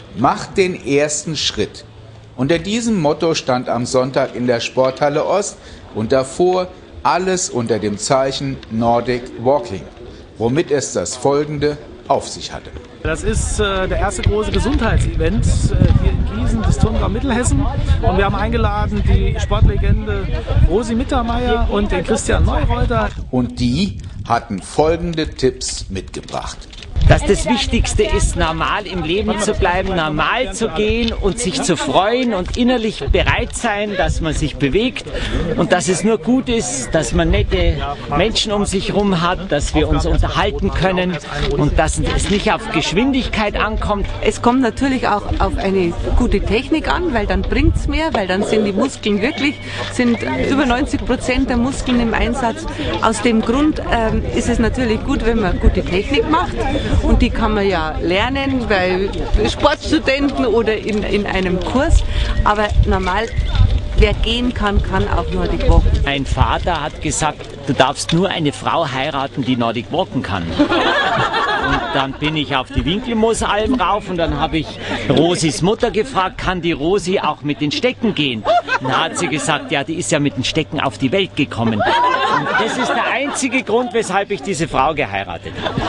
Macht den ersten Schritt. Unter diesem Motto stand am Sonntag in der Sporthalle Ost und davor alles unter dem Zeichen Nordic Walking, womit es das Folgende auf sich hatte. Das ist der erste große Gesundheitsevent hier in Gießen, des Turmgau Mittelhessen. Und wir haben eingeladen die Sportlegende Rosi Mittermeier und den Christian Neureuter. Und die hatten folgende Tipps mitgebracht. Dass das Wichtigste ist, normal im Leben zu bleiben, normal zu gehen und sich zu freuen und innerlich bereit sein, dass man sich bewegt und dass es nur gut ist, dass man nette Menschen um sich herum hat, dass wir uns unterhalten können und dass es nicht auf Geschwindigkeit ankommt. Es kommt natürlich auch auf eine gute Technik an, weil dann bringt es mehr, weil dann sind die Muskeln sind über 90% der Muskeln im Einsatz. Aus dem Grund ist es natürlich gut, wenn man gute Technik macht. Und die kann man ja lernen bei Sportstudenten oder in einem Kurs. Aber normal, wer gehen kann, kann auch Nordic Walken. Mein Vater hat gesagt, du darfst nur eine Frau heiraten, die Nordic Walken kann. Und dann bin ich auf die Winkelmoosalm rauf und dann habe ich Rosis Mutter gefragt, kann die Rosi auch mit den Stecken gehen? Dann hat sie gesagt, ja, die ist ja mit den Stecken auf die Welt gekommen. Und das ist der einzige Grund, weshalb ich diese Frau geheiratet habe.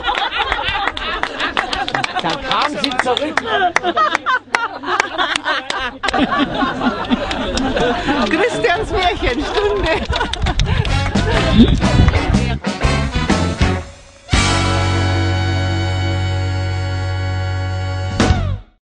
Dann kam sie zurück. Christians Märchenstunde.